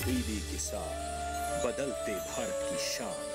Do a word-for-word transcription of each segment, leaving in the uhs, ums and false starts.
दीदी किसान, बदलते भारत की शान।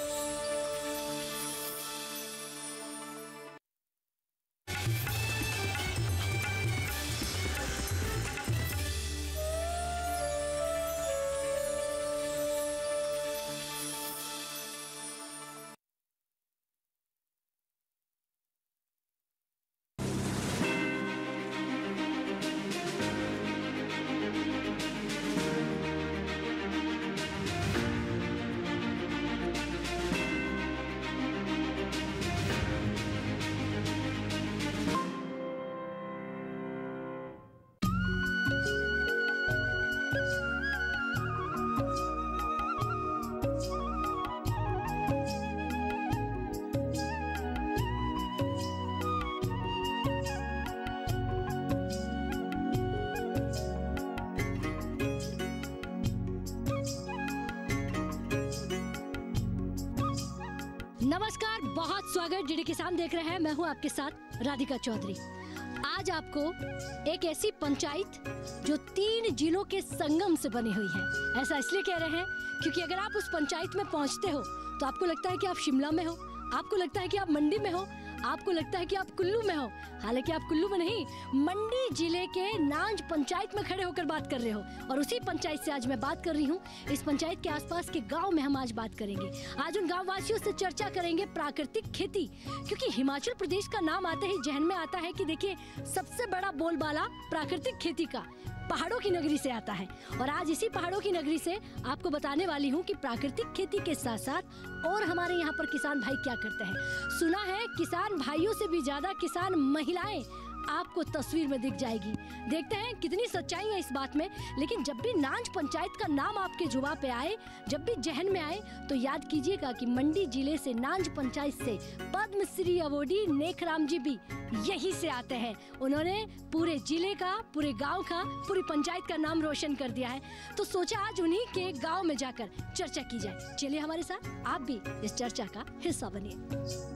नमस्कार, बहुत स्वागत। डीडी किसान देख रहे हैं, मैं हूं आपके साथ राधिका चौधरी। आज आपको एक ऐसी पंचायत जो तीन जिलों के संगम से बनी हुई है, ऐसा इसलिए कह रहे हैं क्योंकि अगर आप उस पंचायत में पहुंचते हो तो आपको लगता है कि आप शिमला में हो, आपको लगता है कि आप मंडी में हो, आपको लगता है कि आप कुल्लू में हो। हालांकि आप कुल्लू में नहीं, मंडी जिले के नांज पंचायत में खड़े होकर बात कर रहे हो। और उसी पंचायत से आज मैं बात कर रही हूँ। इस पंचायत के आसपास के गांव में हम आज बात करेंगे। आज उन गांव वासियों से चर्चा करेंगे प्राकृतिक खेती, क्योंकि हिमाचल प्रदेश का नाम आते ही जहन में आता है कि देखिए सबसे बड़ा बोलबाला प्राकृतिक खेती का पहाड़ों की नगरी से आता है। और आज इसी पहाड़ों की नगरी से आपको बताने वाली हूँ कि प्राकृतिक खेती के साथ साथ और हमारे यहाँ पर किसान भाई क्या करते हैं। सुना है किसान भाइयों से भी ज्यादा किसान महिलाएं आपको तस्वीर में दिख जाएगी। देखते हैं कितनी सच्चाई है इस बात में। लेकिन जब भी नांज पंचायत का नाम आपके जुबां पे आए, जब भी जहन में आए, तो याद कीजिएगा कि मंडी जिले से नांज पंचायत से पद्मश्री अवॉर्डी नेखराम जी भी यहीं से आते हैं। उन्होंने पूरे जिले का, पूरे गांव का, पूरी पंचायत का नाम रोशन कर दिया है। तो सोचा आज उन्हीं के गाँव में जाकर चर्चा की जाए। चलिए हमारे साथ आप भी इस चर्चा का हिस्सा बनिए।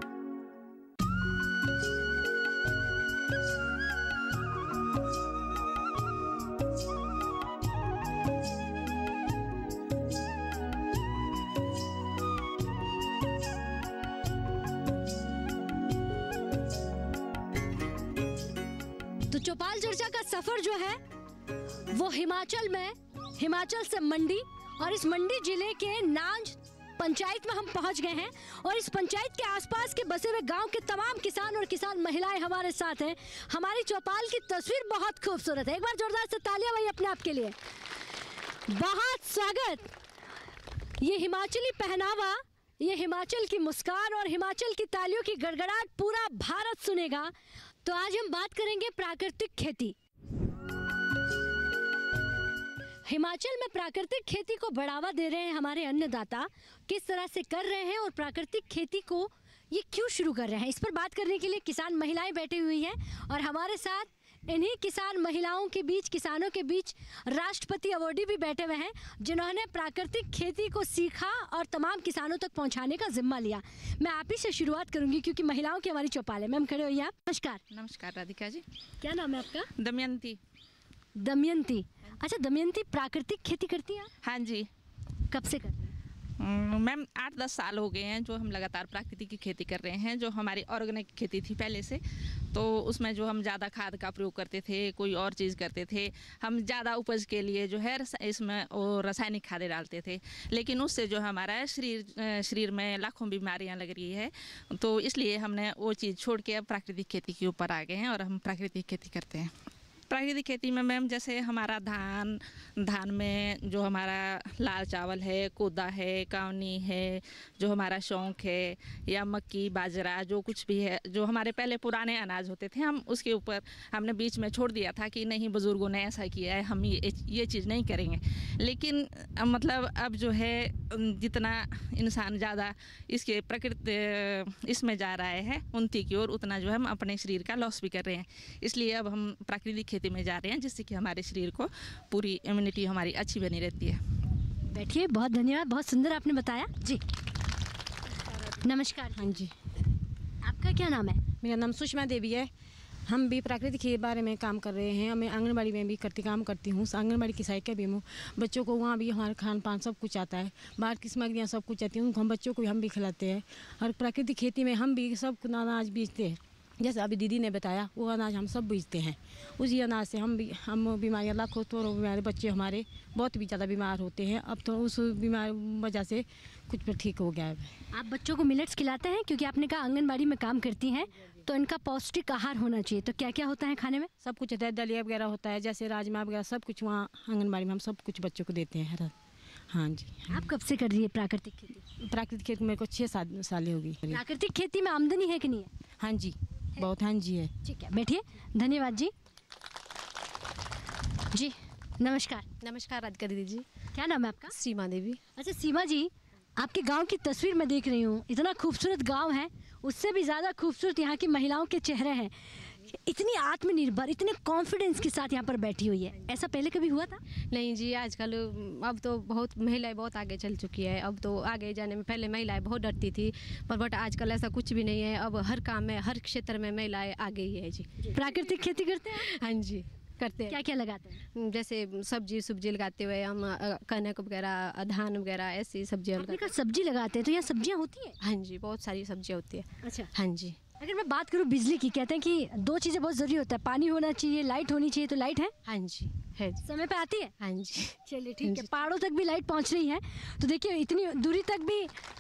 तो चौपाल चर्चा का सफर जो है वो हिमाचल में, हिमाचल से मंडी, और इस मंडी जिले के नांज पंचायत में हम पहुंच गए हैं। और इस पंचायत के आसपास के बसे हुए गांव के तमाम किसान और किसान महिलाएं हमारे साथ हैं। हमारी चौपाल की तस्वीर बहुत खूबसूरत है। एक बार जोरदार से तालियां भाई अपने आप के लिए। बहुत स्वागत। ये हिमाचली पहनावा, ये हिमाचल की मुस्कान और हिमाचल की तालियों की गड़गड़ाहट पूरा भारत सुनेगा। तो आज हम बात करेंगे प्राकृतिक खेती। हिमाचल में प्राकृतिक खेती को बढ़ावा दे रहे हैं हमारे अन्नदाता, किस तरह से कर रहे हैं और प्राकृतिक खेती को ये क्यों शुरू कर रहे हैं, इस पर बात करने के लिए किसान महिलाएं बैठी हुई हैं। और हमारे साथ इन्हीं किसान महिलाओं के बीच, किसानों के बीच राष्ट्रपति अवॉर्डी भी बैठे हुए हैं, जिन्होंने प्राकृतिक खेती को सीखा और तमाम किसानों तक पहुंचाने का जिम्मा लिया। मैं आप ही से शुरुआत करूंगी क्योंकि महिलाओं की हमारी चौपाल है। मैम खड़े होइए आप। नमस्कार। नमस्कार राधिका जी। क्या नाम है आपका? दमयंती। दमयंती, अच्छा दमयंती प्राकृतिक खेती करती हैं? हाँ जी। कब से करती हैं? मैम आठ दस साल हो गए हैं जो हम लगातार प्राकृतिक की खेती कर रहे हैं। जो हमारी ऑर्गेनिक खेती थी पहले से, तो उसमें जो हम ज़्यादा खाद का प्रयोग करते थे, कोई और चीज़ करते थे, हम ज़्यादा उपज के लिए जो है इसमें वो रासायनिक खादें डालते थे। लेकिन उससे जो हमारा शरीर शरीर में लाखों बीमारियां लग रही है, तो इसलिए हमने वो चीज़ छोड़ के अब प्राकृतिक खेती के ऊपर आ गए हैं और हम प्राकृतिक खेती करते हैं। प्राकृतिक खेती में मैम जैसे हमारा धान धान में जो हमारा लाल चावल है, कोदा है, कावनी है, जो हमारा शौक है, या मक्की, बाजरा, जो कुछ भी है, जो हमारे पहले पुराने अनाज होते थे, हम उसके ऊपर हमने बीच में छोड़ दिया था कि नहीं बुज़ुर्गों ने ऐसा किया है, हम ये ये चीज़ नहीं करेंगे। लेकिन मतलब अब जो है जितना इंसान ज़्यादा इसके प्रकृति इसमें जा रहा है उन्नति की ओर, उतना जो है हम अपने शरीर का लॉस भी कर रहे हैं। इसलिए अब हम प्राकृतिक खेती में जा रहे हैं, जिससे कि हमारे शरीर को पूरी इम्यूनिटी हमारी अच्छी बनी रहती है। बैठिए, बहुत धन्यवाद, बहुत सुंदर आपने बताया जी। नमस्कार। हाँ जी। आपका क्या नाम है? मेरा नाम सुषमा देवी है। हम भी प्राकृतिक के बारे में काम कर रहे हैं। मैं आंगनबाड़ी में भी करती काम करती हूँ, आंगनबाड़ी की सहायिका भी हूँ। बच्चों को वहाँ भी हमारे खान पान सब कुछ आता है, बाहर की सामग्रियाँ सब कुछ आती हैं, उनको हम बच्चों को भी हम भी खिलाते हैं। और प्राकृतिक खेती में हम भी सब अनाज बेचते हैं। जैसे अभी दीदी ने बताया वो अनाज हम सब बेचते हैं। उसी अनाज से हम भी हम बीमारियाँ लाखों तो बीमारी बच्चे हमारे बहुत भी ज़्यादा बीमार होते हैं। अब तो उस बीमार वजह से कुछ पर ठीक हो गया है। आप बच्चों को मिलेट्स खिलाते हैं क्योंकि आपने कहा आंगनबाड़ी में काम करती हैं, तो इनका पौष्टिक आहार होना चाहिए। तो क्या क्या होता है खाने में? सब कुछ होता है, दलिया वगैरह होता है, जैसे राजमा वगैरह सब कुछ वहाँ आंगनबाड़ी में हम सब कुछ बच्चों को देते हैं। हाँ जी। आप कब से कर रही है प्राकृतिक खेती? प्राकृतिक खेती मेरे को छः सात साल होगी। प्राकृतिक खेती में आमदनी है कि नहीं है? हाँ जी, बहुत। हाँ जी है। ठीक है, बैठिए। धन्यवाद जी। जी नमस्कार। नमस्कार राधिका दीदी जी। क्या नाम है आपका? सीमा देवी। अच्छा सीमा जी, आपके गांव की तस्वीर मैं देख रही हूँ। इतना खूबसूरत गांव है, उससे भी ज़्यादा खूबसूरत यहाँ की महिलाओं के चेहरे हैं। इतनी आत्मनिर्भर, इतने कॉन्फिडेंस के साथ यहाँ पर बैठी हुई है। ऐसा पहले कभी हुआ था? नहीं जी, आजकल अब तो बहुत महिलाएं बहुत आगे चल चुकी है। अब तो आगे जाने में पहले महिलाएं बहुत डरती थी, पर बट आजकल ऐसा कुछ भी नहीं है। अब हर काम में, हर क्षेत्र में महिलाएं आगे ही है जी। प्राकृतिक खेती करते हैं? हाँ जी करते हैं। क्या क्या लगाते हैं? जैसे सब्जी सब्जी लगाते हुए हम कनक वगैरह, धान वगैरह ऐसी सब्जियाँ लगाते हैं। सब्जी लगाते हैं तो यहाँ सब्जियाँ होती है? हाँ जी, बहुत सारी सब्जियाँ होती है। अच्छा। हाँ जी। अगर मैं बात करूँ बिजली की, कहते हैं कि दो चीज़ें बहुत ज़रूरी होता है, पानी होना चाहिए, लाइट होनी चाहिए। तो लाइट है? हाँ जी है। समय पे आती है? हाँ जी। चलिए ठीक है। पहाड़ों तक भी लाइट पहुँच रही है, तो देखिए इतनी दूरी तक भी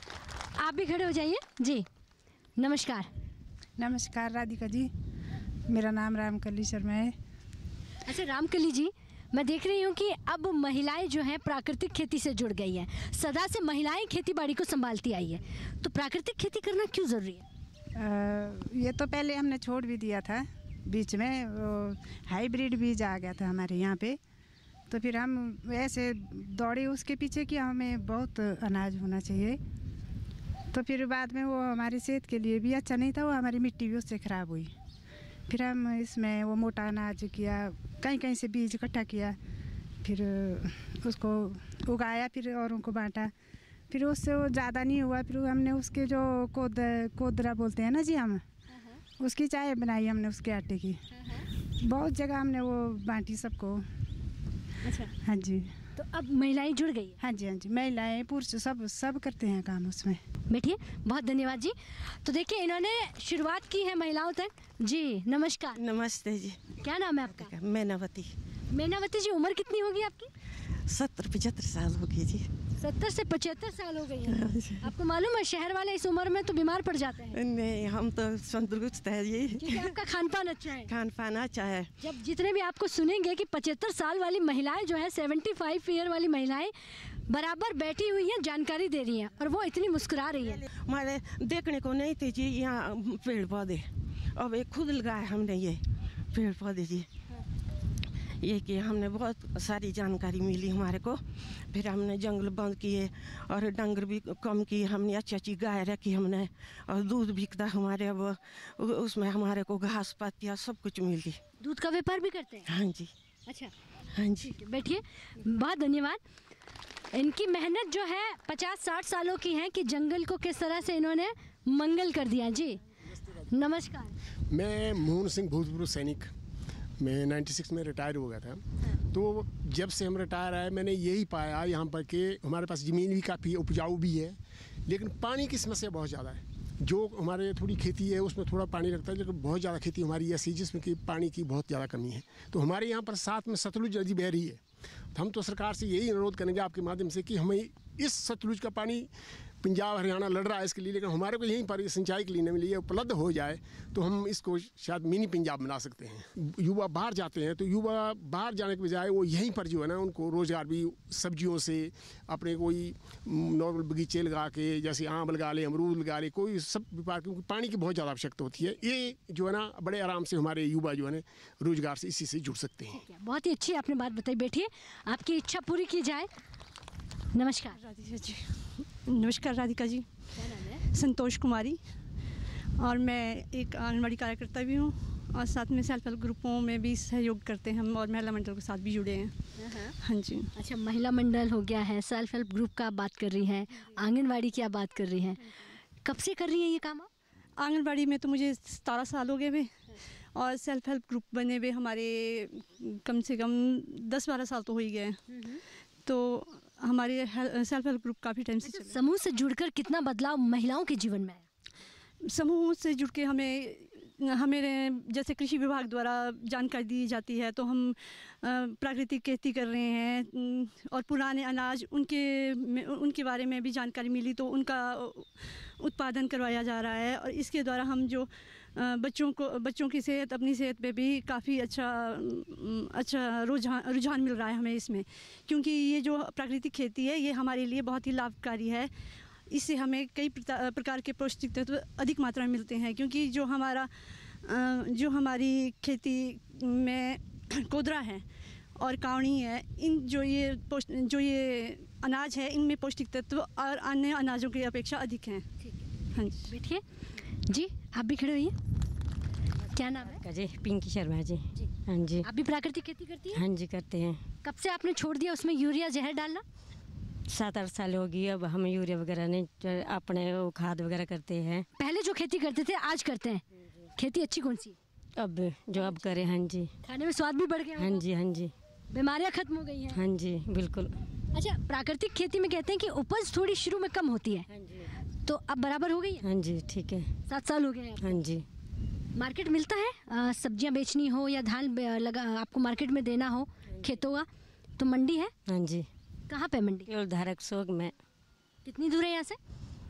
आप भी खड़े हो जाइए। जी नमस्कार। नमस्कार राधिका जी, मेरा नाम रामकली शर्मा है। अच्छा रामकली जी, मैं देख रही हूँ कि अब महिलाएं जो हैं प्राकृतिक खेती से जुड़ गई हैं। सदा से महिलाएं खेती बाड़ी को संभालती आई है, तो प्राकृतिक खेती करना क्यों ज़रूरी है? आ, ये तो पहले हमने छोड़ भी दिया था, बीच में वो हाइब्रिड बीज आ गया था हमारे यहाँ पे, तो फिर हम ऐसे दौड़े उसके पीछे कि हमें बहुत अनाज होना चाहिए। तो फिर बाद में वो हमारी सेहत के लिए भी अच्छा नहीं था, वो हमारी मिट्टी भी उससे ख़राब हुई। फिर हम इसमें वो मोटा अनाज किया, कहीं कहीं से बीज इकट्ठा किया, फिर उसको उगाया, फिर औरों को बांटा। फिर उससे वो ज़्यादा नहीं हुआ, फिर हमने उसके जो कोद कोदरा बोलते हैं ना जी हम, उसकी चाय बनाई हमने उसके आटे की। बहुत जगह हमने वो बांटी सबको। अच्छा। हाँ जी। तो अब महिलाएं जुड़ गई है? हाँ जी हाँ जी, महिलाएं पुरुष सब सब करते हैं काम उसमें। बैठिए। बहुत धन्यवाद जी। तो देखिए इन्होंने शुरुआत की है महिलाओं तक। जी नमस्कार। नमस्ते जी। क्या नाम है आपका? मैनावती। मैनावती जी, उम्र कितनी होगी आपकी? सत्तर पचहत्तर साल होगी जी। सत्तर से पचहत्तर साल हो गई है। आपको मालूम है शहर वाले इस उम्र में तो बीमार पड़ जाते हैं। नहीं, हम तो तंदुरुस्त है जी, क्योंकि आपका खान पान अच्छा है। खान पान अच्छा है। जब जितने भी आपको सुनेंगे कि पचहत्तर साल वाली महिलाएं जो है, सेवेंटी फाइव ईयर वाली महिलाएं बराबर बैठी हुई हैं, जानकारी दे रही हैं, और वो इतनी मुस्कुरा रही है। हमारे देखने को नहीं थे जी यहाँ पेड़ पौधे, अब एक खुद लगाए हमने ये पेड़ पौधे जी। ये कि हमने बहुत सारी जानकारी मिली हमारे को। फिर हमने जंगल बंद किए और डंगर भी कम किए हमने, अच्छी अच्छी गाय रखी हमने, और दूध बिकता हमारे, अब उसमें हमारे को घास पातियाँ सब कुछ मिली। दूध का व्यापार भी करते हैं? हाँ जी। अच्छा हाँ जी। बैठिए। बहुत धन्यवाद। इनकी मेहनत जो है पचास साठ सालों की है कि जंगल को किस तरह से इन्होंने मंगल कर दिया। जी नमस्कार। मैं मोहन सिंह भूतपूर्व सैनिक, मैं छियानवे में रिटायर हो गया था। तो जब से हम रिटायर आए मैंने यही पाया यहाँ पर कि हमारे पास ज़मीन भी काफ़ी उपजाऊ भी है, लेकिन पानी की समस्या बहुत ज़्यादा है। जो हमारे थोड़ी खेती है उसमें थोड़ा पानी लगता है, लेकिन बहुत ज़्यादा खेती हमारी ऐसी जिसमें कि पानी की बहुत ज़्यादा कमी है। तो हमारे यहाँ पर साथ में सतलुज नदी बह रही है, तो हम तो सरकार से यही अनुरोध करेंगे आपके माध्यम से कि हमें इस सतलुज का पानी, पंजाब हरियाणा लड़ रहा है इसके लिए, लेकिन हमारे को यहीं पर सिंचाई के लिए नहीं मिली, उपलब्ध हो जाए तो हम इसको शायद मिनी पंजाब बना सकते हैं। युवा बाहर जाते हैं तो युवा बाहर जाने के बजाय वो यहीं पर जो है ना उनको रोज़गार भी सब्जियों से, अपने कोई नॉर्मल बगीचे लगा के, जैसे आम लगा ले, अमरूद लगा ले, कोई सब व्यापार, क्योंकि पानी की बहुत ज़्यादा आवश्यकता होती है। ये जो है ना बड़े आराम से हमारे युवा जो है ना रोज़गार से इसी से जुड़ सकते हैं। बहुत ही अच्छी आपने बात बताई। बैठिए, आपकी इच्छा पूरी की जाए। नमस्कार राधिका जी। नमस्कार राधिका जी। क्या नाम है? संतोष कुमारी, और मैं एक आंगनबाड़ी कार्यकर्ता भी हूँ, और साथ में सेल्फ हेल्प ग्रुपों में भी सहयोग करते हैं हम, और महिला मंडल के साथ भी जुड़े हैं। हाँ जी। अच्छा, महिला मंडल हो गया है, सेल्फ हेल्प ग्रुप का आप बात कर रही हैं, आंगनबाड़ी की आप बात कर रही हैं। कब से कर रही हैं ये काम आप? आंगनबाड़ी में तो मुझे सतारह साल हो गए हुए, और सेल्फ हेल्प ग्रुप बने हुए हमारे कम से कम दस बारह साल तो हो ही गए हैं। तो हमारे सेल्फ हेल्प ग्रुप काफ़ी टाइम से चल रहे हैं। समूह से जुड़कर कितना बदलाव महिलाओं के जीवन में आया? समूह से जुड़ के हमें हमें जैसे कृषि विभाग द्वारा जानकारी दी जाती है, तो हम प्राकृतिक खेती कर रहे हैं और पुराने अनाज उनके उनके बारे में भी जानकारी मिली, तो उनका उत्पादन करवाया जा रहा है। और इसके द्वारा हम जो बच्चों को बच्चों की सेहत, अपनी सेहत पे भी काफ़ी अच्छा अच्छा रुझान रुझान मिल रहा है हमें इसमें, क्योंकि ये जो प्राकृतिक खेती है ये हमारे लिए बहुत ही लाभकारी है। इससे हमें कई प्रकार के पौष्टिक तत्व अधिक मात्रा में मिलते हैं, क्योंकि जो हमारा जो हमारी खेती में कोदरा है और कावनी है, इन जो ये जो ये अनाज है इनमें पौष्टिक तत्व और अन्य अनाजों की अपेक्षा अधिक हैं। हाँ जी, बैठिए जी, आप भी खड़े होइए। क्या नाम है? जी पिंकी शर्मा जी। जी हाँ जी। आप भी प्राकृतिक खेती करती हैं? हाँ जी करते हैं। कब से आपने छोड़ दिया उसमें यूरिया जहर डालना? सात आठ साल हो गई। अब हम यूरिया वगैरह नहीं, अपने वो खाद वगैरह करते हैं। पहले जो खेती करते थे आज करते हैं, खेती अच्छी कौन सी? अब जो अब करें। हाँ जी। खाने में स्वाद भी बढ़ गया? हाँ जी हाँ जी। बीमारियां खत्म हो गई हैं? हाँ जी बिल्कुल। अच्छा, प्राकृतिक खेती में कहते हैं कि उपज थोड़ी शुरू में कम होती है, हाँ जी। तो अब बराबर हो गई है? हाँ जी ठीक है। सात साल हो गए हैं। हाँ जी। मार्केट मिलता है? सब्जियां बेचनी हो या धान लगा आपको मार्केट में देना हो खेतों का, तो मंडी है? हाँ जी। कहाँ पे मंडी? केवल धारक सोग में। कितनी दूर है यहाँ से?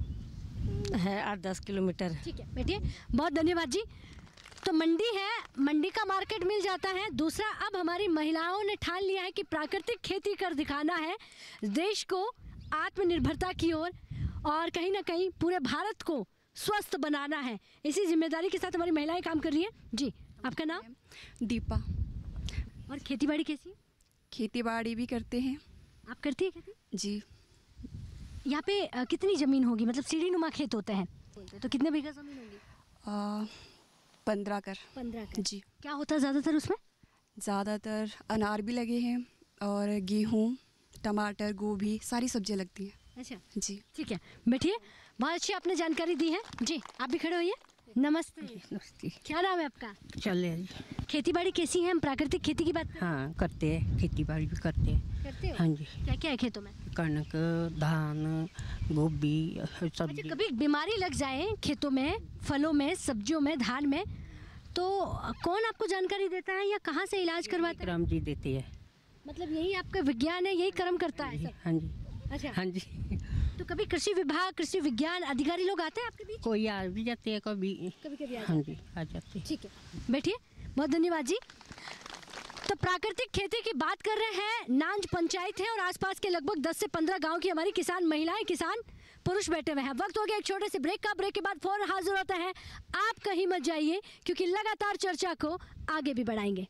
है आठ दस किलोमीटर। ठीक है, बैठिए। बहुत धन्यवाद जी। तो मंडी है, मंडी का मार्केट मिल जाता है। दूसरा, अब हमारी महिलाओं ने ठान लिया है कि प्राकृतिक खेती कर दिखाना है देश को आत्मनिर्भरता की ओर, और, और कहीं ना कहीं पूरे भारत को स्वस्थ बनाना है। इसी जिम्मेदारी के साथ हमारी महिलाएं काम कर रही हैं। जी, आपका नाम? दीपा। और खेती बाड़ी कैसी है? खेती बाड़ी भी करते हैं। आप करती है खेती? जी। यहाँ पे आ, कितनी ज़मीन होगी? मतलब सीढ़ी नुमा खेत होते हैं, तो कितने बीघा ज़मीन होगी? पंद्रह कर। पंद्रह कर। जी। क्या होता है ज़्यादातर उसमें? ज़्यादातर अनार भी लगे हैं और गेहूँ, टमाटर, गोभी, सारी सब्जियाँ लगती हैं। अच्छा जी। ठीक है, बैठिए। बहुत अच्छी आपने जानकारी दी है। जी, आप भी खड़े होइए। नमस्ते। नमस्ते। क्या नाम है आपका? चल खेती बाड़ी कैसी है? हम प्राकृतिक खेती की बात करें। हाँ करते हैं, खेती बाड़ी भी करते हैं। करते हो? हाँ जी। क्या क्या है खेतों में? कणक, धान, गोभी, सब्जी। अच्छा, कभी बीमारी लग जाए खेतों में, फलों में, सब्जियों में, धान में, तो कौन आपको जानकारी देता है या कहाँ से इलाज करवाता है? राम जी देते हैं। मतलब यही आपका विज्ञान है, यही कर्म करता है सब? हाँ जी। अच्छा। हाँ जी। तो कभी कृषि विभाग, कृषि विज्ञान अधिकारी लोग आते हैं आपके बीच? कोई आ भी जाते हैं, कभी कभी कभी आ हाँ जी आ जाते हैं। ठीक है, बैठिए। बहुत धन्यवाद जी। तो प्राकृतिक खेती की बात कर रहे हैं। नांज पंचायत है और आसपास के लगभग दस से पंद्रह गांव की हमारी किसान महिलाएं, किसान पुरुष बैठे हुए हैं। वक्त हो गया एक छोटे से ब्रेक का। ब्रेक के बाद फौरन हाजिर होता है। आप कहीं मत जाइए, क्योंकि लगातार चर्चा को आगे भी बढ़ाएंगे।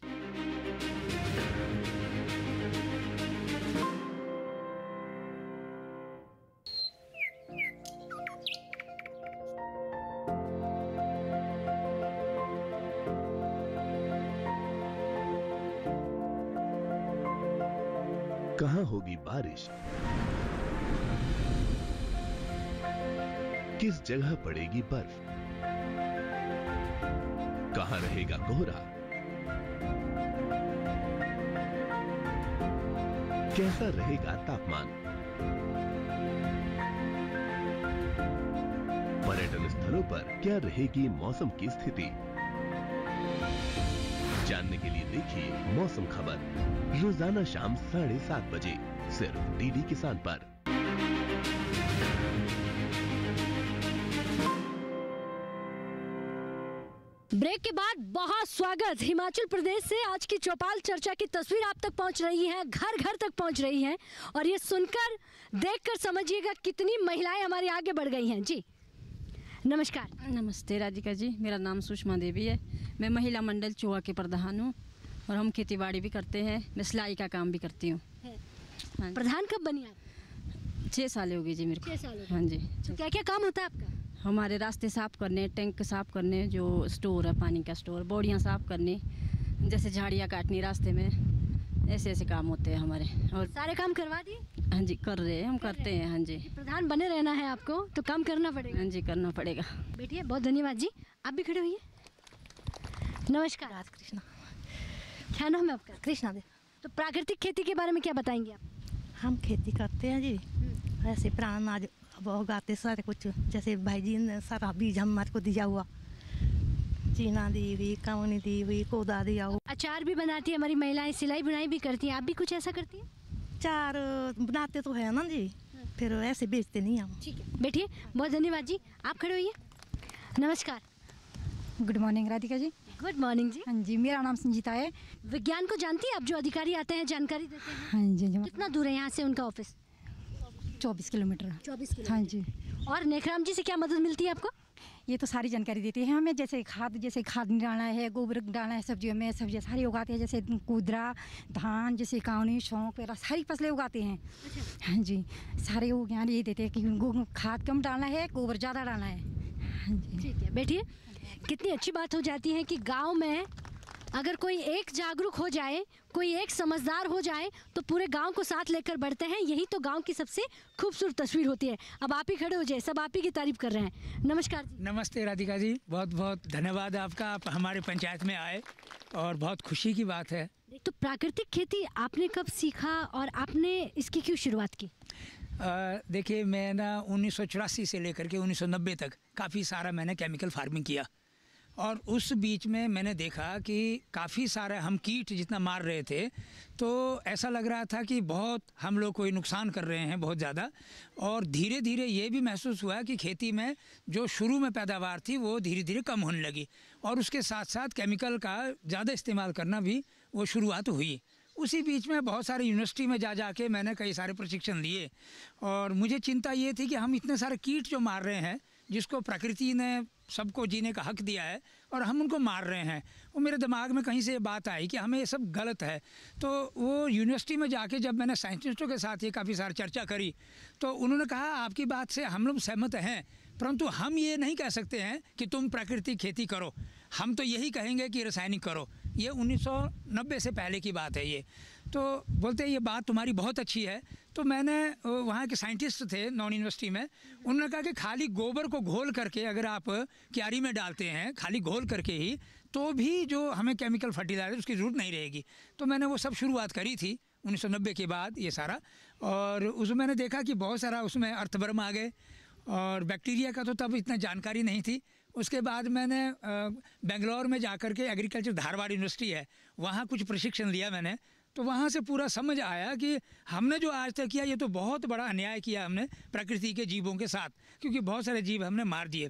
कहाँ होगी बारिश, किस जगह पड़ेगी बर्फ, कहाँ रहेगा कोहरा, कैसा रहेगा तापमान, पर्यटन स्थलों पर क्या रहेगी मौसम की स्थिति। जानने के लिए देखिए मौसम खबर रोजाना शाम साढ़े सात बजे सिर्फ डीडी किसान पर। ब्रेक के बाद बहुत स्वागत। हिमाचल प्रदेश से आज की चौपाल चर्चा की तस्वीर आप तक पहुंच रही है, घर घर तक पहुंच रही है, और ये सुनकर देखकर समझिएगा कितनी महिलाएं हमारी आगे बढ़ गई हैं। जी नमस्कार। नमस्ते राधिका जी, मेरा नाम सुषमा देवी है। मैं महिला मंडल चोआ के प्रधान हूँ और हम खेती बाड़ी भी करते हैं। मैं सिलाई का काम भी करती हूँ। हाँ। प्रधान कब बनी आप? छः साल हो गई जी मेरे को। छः साल हो गए। हाँ जी। तो क्या क्या काम होता है आपका? हमारे रास्ते साफ करने, टैंक साफ करने, जो स्टोर है पानी का स्टोर, बोड़ियाँ साफ करने, जैसे झाड़ियाँ काटनी रास्ते में, ऐसे ऐसे काम होते हैं हमारे। और सारे काम करवा दिए? हाँ जी कर रहे हैं, हम करते हैं। हाँ जी। प्रधान बने रहना है आपको, तो काम करना पड़ेगा। हाँ जी करना पड़ेगा। बैठिए। बहुत धन्यवाद जी। आप भी खड़े होइए। नमस्कार। राधे कृष्णा। क्या नाम है आपका? कृष्णा दे। तो प्राकृतिक खेती के बारे में क्या बताएंगे आप? हम खेती करते हैं जी, ऐसे पुराना अनाज अब उगाते सारे कुछ, जैसे भाई जी ने सारा बीज हमारे को दिया हुआ, चीना दी हुई, कावनी दी हुई, कोदा दिया हुआ। अचार भी बनाती है हमारी महिलाएं, सिलाई बुनाई भी करती हैं, आप भी कुछ ऐसा करती हैं? अचार बनाते तो है ना जी, फिर ऐसे बेचते नहीं हम। ठीक है, बैठिए। बहुत धन्यवाद जी। आप खड़े होइए। नमस्कार। Good morning Radhika ji. Good morning जी। हाँ जी, मेरा नाम संजीता है। विज्ञान को जानती है आप, जो अधिकारी आते हैं जानकारी देते हैं? हाँ जी जी। कितना दूर है यहाँ से उनका ऑफिस? चौबीस किलोमीटर। चौबीस किलोमीटर। हाँ जी। और नेखराम जी से क्या मदद मिलती है आपको? ये तो सारी जानकारी देते हैं हमें, जैसे खाद जैसे खाद डालना है, गोबर डालना है, सब्जियों में सब्जियाँ सारी उगाते हैं, जैसे कुदरा, धान, जैसे कावनी, सौंफ वगैरह सारी फसलें उगाते हैं। हाँ जी, सारे वो ज्ञान ये देते हैं कि खाद कम डालना है, गोबर ज़्यादा डालना है। हाँ जी। ठीक है, बैठिए। कितनी अच्छी बात हो जाती है कि गांव में अगर कोई एक जागरूक हो जाए, कोई एक समझदार हो जाए, तो पूरे गांव को साथ लेकर बढ़ते हैं। यही तो गांव की सबसे खूबसूरत तस्वीर होती है। अब आप ही खड़े हो जाए, सब आप ही की तारीफ कर रहे हैं। नमस्कार जी। नमस्ते राधिका जी, बहुत बहुत धन्यवाद आपका, आप हमारे पंचायत में आए और बहुत खुशी की बात है। तो प्राकृतिक खेती आपने कब सीखा और आपने इसकी क्यों शुरुआत की? देखिए, मैं ना उन्नीस सौ चौरासी से लेकर के उन्नीस सौ नब्बे तक काफ़ी सारा मैंने केमिकल फार्मिंग किया, और उस बीच में मैंने देखा कि काफ़ी सारे हम कीट जितना मार रहे थे, तो ऐसा लग रहा था कि बहुत हम लोग कोई नुकसान कर रहे हैं बहुत ज़्यादा। और धीरे धीरे ये भी महसूस हुआ कि खेती में जो शुरू में पैदावार थी वो धीरे धीरे कम होने लगी, और उसके साथ साथ केमिकल का ज़्यादा इस्तेमाल करना भी वो शुरुआत हुई। उसी बीच में बहुत सारे यूनिवर्सिटी में जा जा के मैंने कई सारे प्रशिक्षण लिए, और मुझे चिंता ये थी कि हम इतने सारे कीट जो मार रहे हैं, जिसको प्रकृति ने सबको जीने का हक दिया है, और हम उनको मार रहे हैं। वो मेरे दिमाग में कहीं से ये बात आई कि हमें ये सब गलत है। तो वो यूनिवर्सिटी में जाके जब मैंने साइंटिस्टों के साथ ये काफ़ी सारी चर्चा करी, तो उन्होंने कहा आपकी बात से हम लोग सहमत हैं, परंतु हम ये नहीं कह सकते हैं कि तुम प्राकृतिक खेती करो, हम तो यही कहेंगे कि रासायनिक करो। ये उन्नीस सौ नब्बे से पहले की बात है ये। तो बोलते ये बात तुम्हारी बहुत अच्छी है। तो मैंने वहाँ के साइंटिस्ट थे नॉन यूनिवर्सिटी में, उन्होंने कहा कि खाली गोबर को घोल करके अगर आप क्यारी में डालते हैं, खाली घोल करके ही, तो भी जो हमें केमिकल फर्टिलाइजर उसकी ज़रूरत नहीं रहेगी। तो मैंने वो सब शुरुआत करी थी उन्नीस सौ नब्बे के बाद ये सारा, और उसमें मैंने देखा कि बहुत सारा उसमें अर्थवर्म आ गए, और बैक्टीरिया का तो तब इतना जानकारी नहीं थी। उसके बाद मैंने बेंगलोर में जा कर के एग्रीकल्चर धारवाड़ यूनिवर्सिटी है, वहाँ कुछ प्रशिक्षण लिया मैंने। तो वहाँ से पूरा समझ आया कि हमने जो आज तक किया ये तो बहुत बड़ा अन्याय किया हमने प्रकृति के जीवों के साथ, क्योंकि बहुत सारे जीव हमने मार दिए।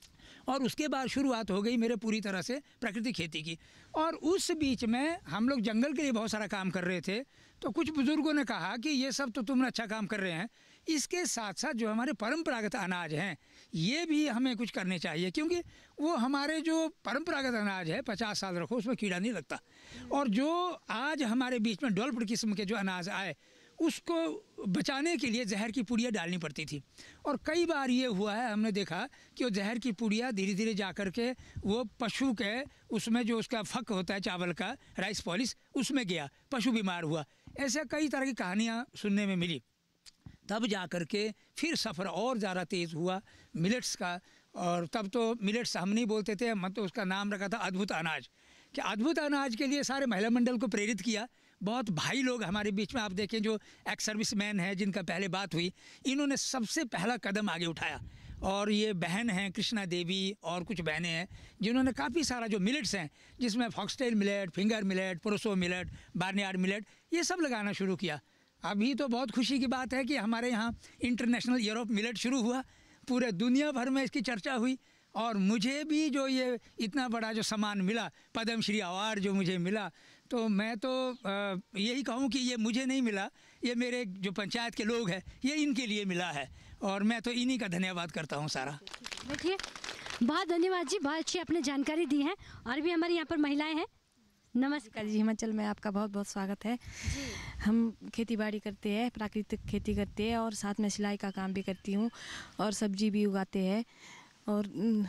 और उसके बाद शुरुआत हो गई मेरे पूरी तरह से प्राकृतिक खेती की। और उस बीच में हम लोग जंगल के लिए बहुत सारा काम कर रहे थे, तो कुछ बुज़ुर्गों ने कहा कि ये सब तो तुम अच्छा काम कर रहे हैं, इसके साथ साथ जो हमारे परंपरागत अनाज हैं ये भी हमें कुछ करने चाहिए, क्योंकि वो हमारे जो परंपरागत अनाज है पचास साल रखो उसमें कीड़ा नहीं लगता। और जो आज हमारे बीच में डेवलप्ड किस्म के जो अनाज आए उसको बचाने के लिए जहर की पुड़िया डालनी पड़ती थी। और कई बार ये हुआ है, हमने देखा कि वो जहर की पुड़िया धीरे धीरे जा कर के वो पशु के उसमें जो उसका फक होता है चावल का, राइस पॉलिश, उसमें गया, पशु बीमार हुआ। ऐसे कई तरह की कहानियाँ सुनने में मिली। तब जा कर के फिर सफ़र और ज़्यादा तेज़ हुआ मिलेट्स का, और तब तो मिलेट्स हम नहीं बोलते थे, हम तो उसका नाम रखा था अद्भुत अनाज, कि अद्भुत अनाज के लिए सारे महिला मंडल को प्रेरित किया। बहुत भाई लोग हमारे बीच में, आप देखें जो एक्स सर्विस मैन है जिनका पहले बात हुई, इन्होंने सबसे पहला कदम आगे उठाया। और ये बहन हैं कृष्णा देवी और कुछ बहनें हैं जिन्होंने काफ़ी सारा जो मिलेट्स हैं, जिसमें foxtail millet, finger millet, proso millet, barnyard millet, ये सब लगाना शुरू किया। अभी तो बहुत खुशी की बात है कि हमारे यहाँ इंटरनेशनल ईयर ऑफ मिलेट शुरू हुआ, पूरे दुनिया भर में इसकी चर्चा हुई। और मुझे भी जो ये इतना बड़ा जो सम्मान मिला, पद्मश्री अवार्ड जो मुझे मिला, तो मैं तो यही कहूँ कि ये मुझे नहीं मिला, ये मेरे जो पंचायत के लोग हैं ये इनके लिए मिला है, और मैं तो इन्हीं का धन्यवाद करता हूँ सारा। देखिए, बहुत धन्यवाद जी, बहुत अच्छी आपने जानकारी दी है। और भी हमारे यहाँ पर महिलाएं हैं। नमस्कार जी, हिमाचल में आपका बहुत बहुत स्वागत है। हम खेती बाड़ी करते हैं, प्राकृतिक खेती करते हैं, और साथ में सिलाई का काम भी करती हूँ, और सब्जी भी उगाते हैं। और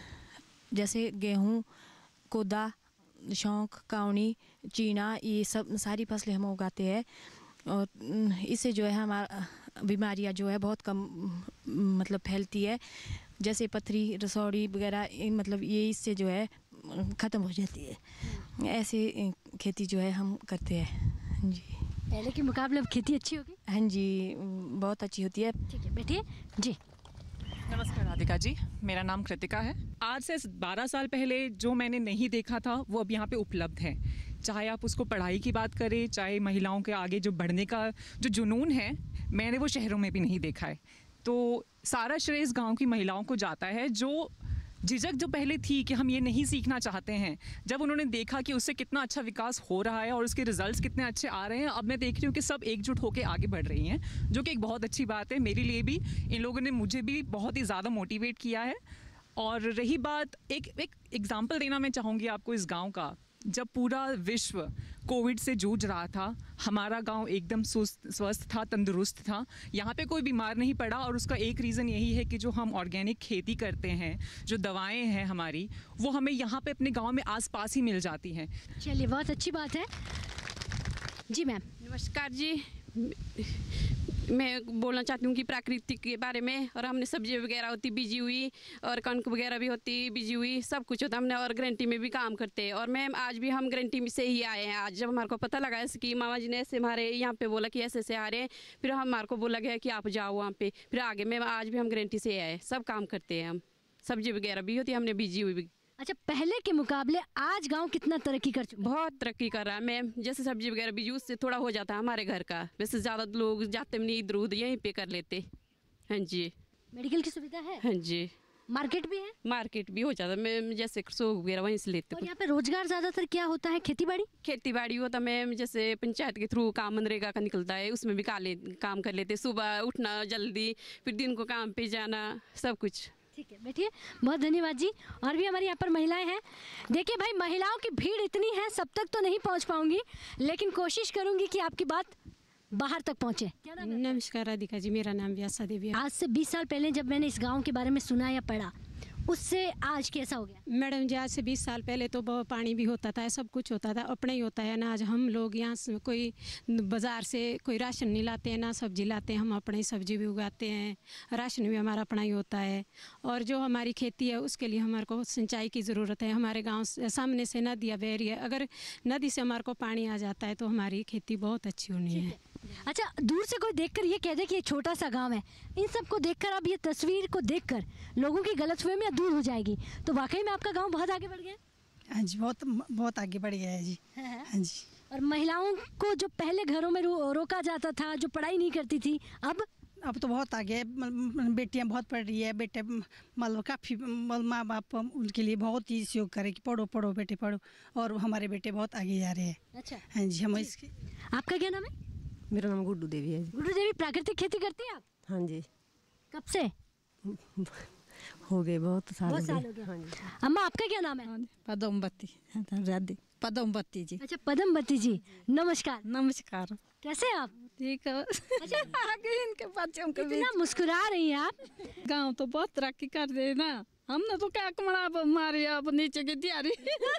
जैसे गेहूँ, कोदा, शौक, कावनी, चीना, ये सब सारी फसलें हम उगाते हैं। और इससे जो है हमारा बीमारियां जो है बहुत कम मतलब फैलती है, जैसे पथरी, रसौड़ी वगैरह, मतलब ये इससे जो है ख़त्म हो जाती है। ऐसे खेती जो है हम करते हैं जी। पहले के मुकाबले अब खेती अच्छी होगी? हाँ जी, बहुत अच्छी होती है। ठीक है, बैठिए जी। नमस्कार राधिका जी, मेरा नाम कृतिका है। आज से बारह साल पहले जो मैंने नहीं देखा था वो अब यहाँ पे उपलब्ध है। चाहे आप उसको पढ़ाई की बात करें, चाहे महिलाओं के आगे जो बढ़ने का जो जुनून है, मैंने वो शहरों में भी नहीं देखा है। तो सारा श्रेय इस गाँव की महिलाओं को जाता है, जो झिझक जो पहले थी कि हम ये नहीं सीखना चाहते हैं, जब उन्होंने देखा कि उससे कितना अच्छा विकास हो रहा है और उसके रिजल्ट्स कितने अच्छे आ रहे हैं, अब मैं देख रही हूँ कि सब एकजुट होकर आगे बढ़ रही हैं, जो कि एक बहुत अच्छी बात है। मेरे लिए भी इन लोगों ने मुझे भी बहुत ही ज़्यादा मोटिवेट किया है। और रही बात, एक एक एग्ज़ाम्पल देना मैं चाहूँगी आपको इस गाँव का। जब पूरा विश्व कोविड से जूझ रहा था, हमारा गांव एकदम स्वस्थ था, तंदुरुस्त था, यहाँ पे कोई बीमार नहीं पड़ा। और उसका एक रीज़न यही है कि जो हम ऑर्गेनिक खेती करते हैं, जो दवाएं हैं हमारी, वो हमें यहाँ पे अपने गांव में आसपास ही मिल जाती हैं। चलिए, बहुत अच्छी बात है जी। मैम नमस्कार जी, मैं बोलना चाहती हूँ कि प्राकृतिक के बारे में। और हमने सब्जी वगैरह होती बीजी हुई, और कणक वगैरह भी होती बीजी हुई, सब कुछ होता। हमने और गारंटी में भी काम करते हैं। और मैम आज भी हम गारंटी से ही आए हैं। आज जब हमारे को पता लगा ऐसे कि मामा जी ने ऐसे हमारे यहाँ पे बोला कि ऐसे ऐसे आ रहे हैं, फिर हमारे को बोला गया कि आप जाओ वहाँ पे, फिर आगे मैम आज भी हम गारंटी से आए, सब काम करते हैं हम। सब्जी वगैरह भी होती है, हमने बीजी हुई भी। अच्छा, पहले के मुकाबले आज गांव कितना तरक्की कर चुका? बहुत तरक्की कर रहा है मैम। जैसे सब्जी वगैरह भी उससे थोड़ा हो जाता है हमारे घर का, वैसे ज़्यादा लोग जाते नहीं इधर उधर, यहीं पे कर लेते। हाँ जी। मेडिकल की सुविधा है? हाँ जी। मार्केट भी है? मार्केट भी हो जाता है मैम, जैसे सो वगैरह वहीं से लेते। और यहाँ पे रोजगार ज़्यादातर क्या होता है? खेती बाड़ी? खेती बाड़ी होता मैम, जैसे पंचायत के थ्रू काम मनरेगा का निकलता है, उसमें भी काले काम कर लेते। सुबह उठना जल्दी, फिर दिन को काम पे जाना, सब कुछ। ठीक है, बैठिए। बहुत धन्यवाद जी। और भी हमारे यहाँ पर महिलाएं हैं। देखिए भाई, महिलाओं की भीड़ इतनी है, सब तक तो नहीं पहुँच पाऊंगी, लेकिन कोशिश करूंगी कि आपकी बात बाहर तक पहुँचे। नमस्कार राधिका जी, मेरा नाम व्यासा देवी है। आज से बीस साल पहले जब मैंने इस गाँव के बारे में सुना या पढ़ा, उससे आज कैसा हो गया? मैडम जी, आज से बीस साल पहले तो बहुत पानी भी होता था, सब कुछ होता था, अपना ही होता है ना। आज हम लोग यहाँ से कोई बाज़ार से कोई राशन नहीं लाते हैं, ना सब्जी लाते हैं, हम अपनी ही सब्जी भी उगाते हैं, राशन भी हमारा अपना ही होता है। और जो हमारी खेती है उसके लिए हमारे को सिंचाई की ज़रूरत है। हमारे गाँव सामने से नदियाँ बह रही है, अगर नदी से हमारे को पानी आ जाता है तो हमारी खेती बहुत अच्छी होनी है। अच्छा, दूर से कोई देखकर ये कह दे कि ये छोटा सा गांव है, इन सब को देखकर, अब ये तस्वीर को देखकर लोगों की गलतफहमियां दूर हो जाएगी, तो वाकई में आपका गांव बहुत आगे बढ़ गया? हाँ जी, बहुत बहुत आगे बढ़ गया है जी। हाँ जी। और महिलाओं को जो पहले घरों में रो, रोका जाता था, जो पढ़ाई नहीं करती थी, अब अब तो बहुत आगे है। बेटियां बहुत पढ़ रही है, बेटे मतलब काफ़ी माँ बाप उनके लिए बहुत ही सहयोग करे कि पढ़ो पढ़ो बेटे पढ़ो, और हमारे बेटे बहुत आगे जा रहे हैं। अच्छा। हाँ जी। हम इसके आपका क्या नाम है? मेरा नाम गुड्डू देवी है। गुड्डू देवी, प्राकृतिक खेती करती हैं आप? हाँ जी। कब से? हो गए बहुत साल बहुत साल हो गए। हाँ जी। अम्मा, आपका क्या नाम है? पदमबत्ती राधे पदमबत्ती जी। अच्छा, पदमबत्ती जी, नमस्कार। नमस्कार। कैसे हैं आप? ठीक है। अच्छा, आगे इनके बच्चों के इतना मुस्कुरा रही हैं आप। गांव तो बहुत तरक्की कर रहे हैं ना, हमने तो क्या कमरा मारी अब नीचे की तैयारी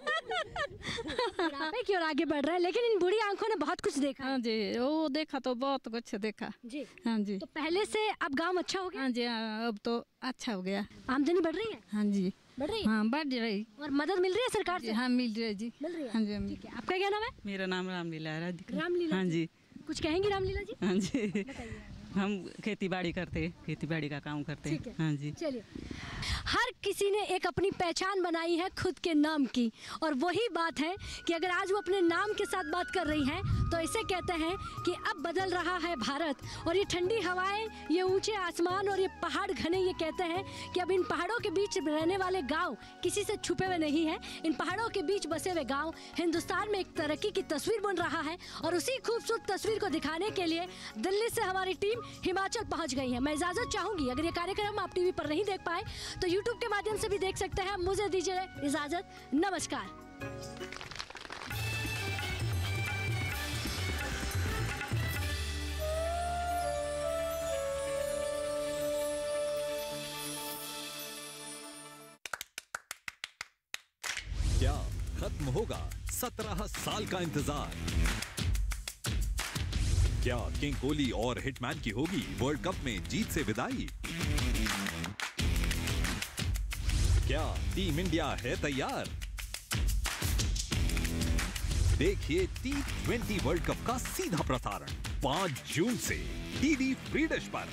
की ओर आगे बढ़ रहा है, लेकिन इन बुढ़ी आंखों ने बहुत कुछ देखा। हाँ जी, वो देखा तो बहुत कुछ देखा जी। हाँ जी। तो पहले से अब गांव अच्छा हो गया? हाँ जी, अब तो अच्छा हो गया। आमदनी बढ़ रही है? हाँ जी, बढ़ रही है। हाँ, बढ़ रही। और मदद मिल रही है सरकार से? हाँ, मिल रही है जी। मिल रही है। हाँ जी। ठीक है, आपका क्या नाम है? मेरा नाम रामलीला है। रामलीला। हाँ जी। कुछ कहेंगी रामलीला जी? हाँ जी, हम खेती बाड़ी करते हैं, खेती बाड़ी का काम करते हैं। हाँ जी। चलिए, हर किसी ने एक अपनी पहचान बनाई है खुद के नाम की, और वही बात है कि अगर आज वो अपने नाम के साथ बात कर रही हैं तो इसे कहते हैं कि अब बदल रहा है भारत। और ये ठंडी हवाएं, ये ऊंचे आसमान और ये पहाड़ घने, ये कहते हैं कि अब इन पहाड़ों के बीच रहने वाले गांव किसी से छुपे हुए नहीं हैं। इन पहाड़ों के बीच बसे हुए गांव हिंदुस्तान में एक तरक्की की तस्वीर बन रहा है, और उसी खूबसूरत तस्वीर को दिखाने के लिए दिल्ली से हमारी टीम हिमाचल पहुंच गई है। मैं इजाजत चाहूंगी, अगर ये कार्यक्रम आप टीवी पर नहीं देख पाए तो यूट्यूब के माध्यम से भी देख सकते हैं। मुझे दीजिए इजाजत, नमस्कार। क्या खत्म होगा सत्रह साल का इंतजार? क्या किंग कोहली और हिटमैन की होगी वर्ल्ड कप में जीत से विदाई? क्या टीम इंडिया है तैयार? देखिए टी ट्वेंटी वर्ल्ड कप का सीधा प्रसारण पाँच जून से डीडी फ्री डिश पर।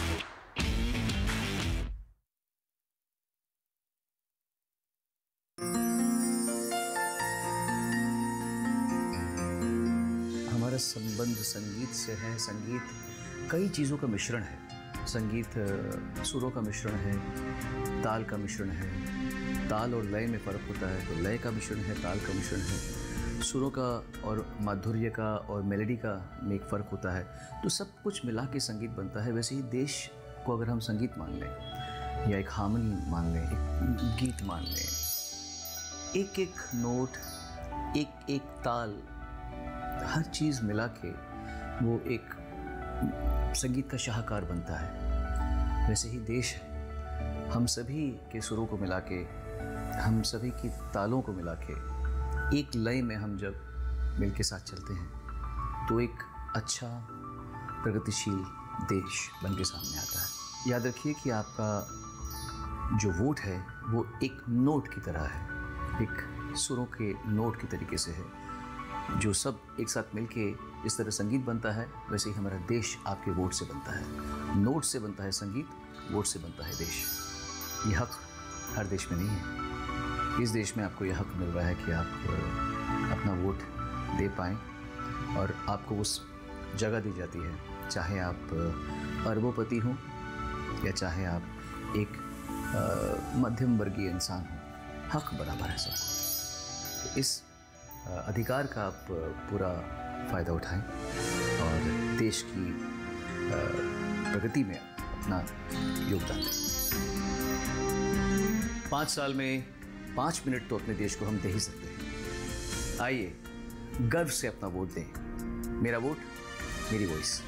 हमारा संबंध संगीत से है। संगीत कई चीज़ों का मिश्रण है। संगीत सुरों का मिश्रण है, ताल का मिश्रण है। ताल और लय में फ़र्क होता है, तो लय का मिश्रण है, ताल का मिश्रण है। सुरों का और माधुर्य का और मेलोडी का में एक फ़र्क होता है। तो सब कुछ मिला के संगीत बनता है। वैसे ही देश को अगर हम संगीत मान लें या एक हार्मनी मान लें, एक गीत मान लें, एक एक नोट, एक एक ताल, हर चीज़ मिला के वो एक संगीत का शाहकार बनता है। वैसे ही देश है। हम सभी के सुरों को मिला के, हम सभी की तालों को मिला के एक लय में हम जब मिल के साथ चलते हैं तो एक अच्छा प्रगतिशील देश बन के सामने आता है। याद रखिए कि आपका जो वोट है वो एक नोट की तरह है, एक सुरों के नोट के तरीके से है। जो सब एक साथ मिलके इस तरह संगीत बनता है, वैसे ही हमारा देश आपके वोट से बनता है। नोट से बनता है संगीत, वोट से बनता है देश। ये हक हर देश में नहीं है। इस देश में आपको यह हक मिल रहा है कि आप अपना वोट दे पाएँ और आपको उस जगह दी जाती है, चाहे आप अरबोपति हों या चाहे आप एक मध्यम वर्गीय इंसान हों। हक बराबर है सबको। तो इस अधिकार का आप पूरा फ़ायदा उठाएं और देश की प्रगति में अपना योगदान दें। पाँच साल में पाँच मिनट तो अपने देश को हम दे ही सकते हैं। आइए गर्व से अपना वोट दें। मेरा वोट, मेरी वॉइस।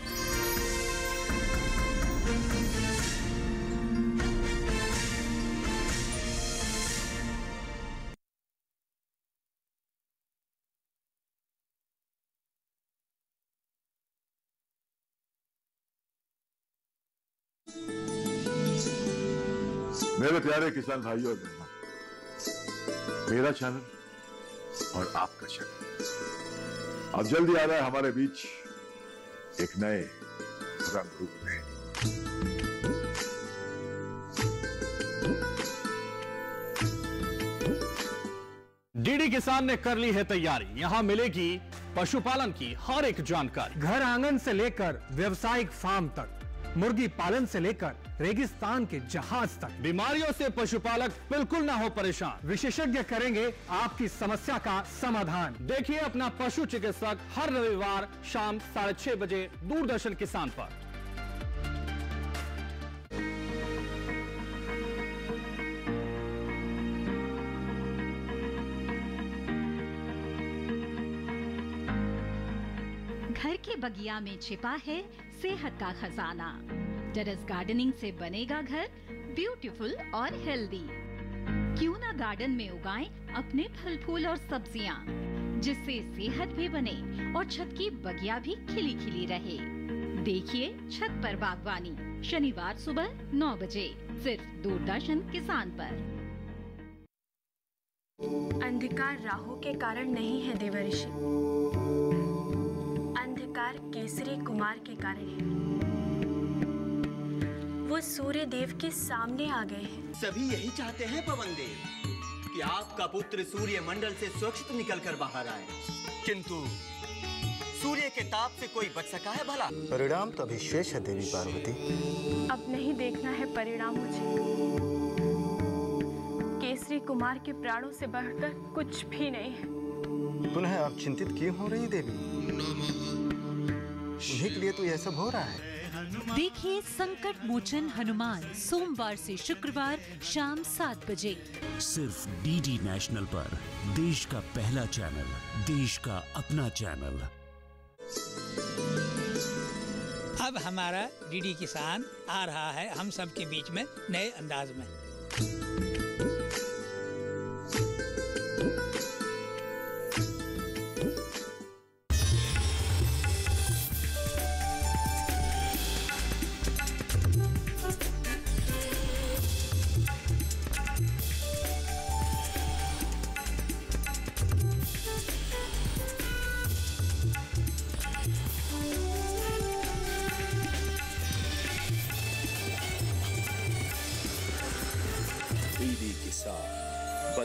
मेरे प्यारे किसान भाइयों और बहनों, मेरा चैनल और आपका चैनल अब जल्दी आ रहा है हमारे बीच एक नए रंग रूप में। डीडी किसान ने कर ली है तैयारी। यहाँ मिलेगी पशुपालन की हर एक जानकारी, घर आंगन से लेकर व्यवसायिक फार्म तक, मुर्गी पालन से लेकर रेगिस्तान के जहाज तक। बीमारियों से पशुपालक बिल्कुल ना हो परेशान, विशेषज्ञ करेंगे आपकी समस्या का समाधान। देखिए अपना पशु चिकित्सक हर रविवार शाम साढ़े छह बजे दूरदर्शन किसान पर। घर के बगिया में छिपा है सेहत का खजाना। टेरेस गार्डनिंग से बनेगा घर ब्यूटीफुल और हेल्दी। क्यों ना गार्डन में उगाएं अपने फल फूल और सब्जियां, जिससे सेहत भी बने और छत की बगिया भी खिली खिली रहे। देखिए छत पर बागवानी, शनिवार सुबह नौ बजे सिर्फ दूरदर्शन किसान पर। अंधकार राहु के कारण नहीं है देवर्षि, अंधकार केसरी कुमार के कारण है। वो सूर्य देव के सामने आ गए हैं। सभी यही चाहते हैं पवन देव कि आपका पुत्र सूर्य मंडल से सुरक्षित निकलकर बाहर आए, किंतु सूर्य के ताप से कोई बच सका है भला? परिणाम तो अभी शेष है देवी पार्वती। अब नहीं देखना है परिणाम मुझे। केसरी कुमार के प्राणों से बढ़कर कुछ भी नहीं है। पुनः आप चिंतित क्यों हो रही देवी? उन्हीं के लिए तो यह सब हो रहा है। देखिए संकट मोचन हनुमान सोमवार से शुक्रवार शाम सात बजे सिर्फ डीडी नेशनल पर। देश का पहला चैनल, देश का अपना चैनल। अब हमारा डीडी किसान आ रहा है हम सब के बीच में नए अंदाज में। डीडी किसान।